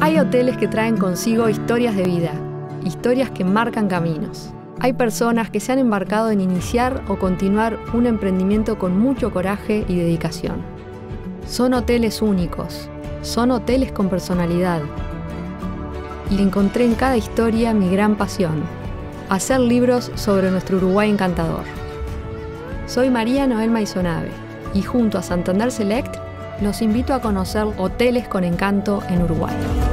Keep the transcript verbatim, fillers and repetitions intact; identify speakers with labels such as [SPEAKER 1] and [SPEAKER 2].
[SPEAKER 1] Hay hoteles que traen consigo historias de vida, historias que marcan caminos. Hay personas que se han embarcado en iniciar o continuar un emprendimiento con mucho coraje y dedicación. Son hoteles únicos, son hoteles con personalidad. Y encontré en cada historia mi gran pasión, hacer libros sobre nuestro Uruguay encantador. Soy María Noel Maisonave y junto a Santander Select los invito a conocer hoteles con encanto en Uruguay.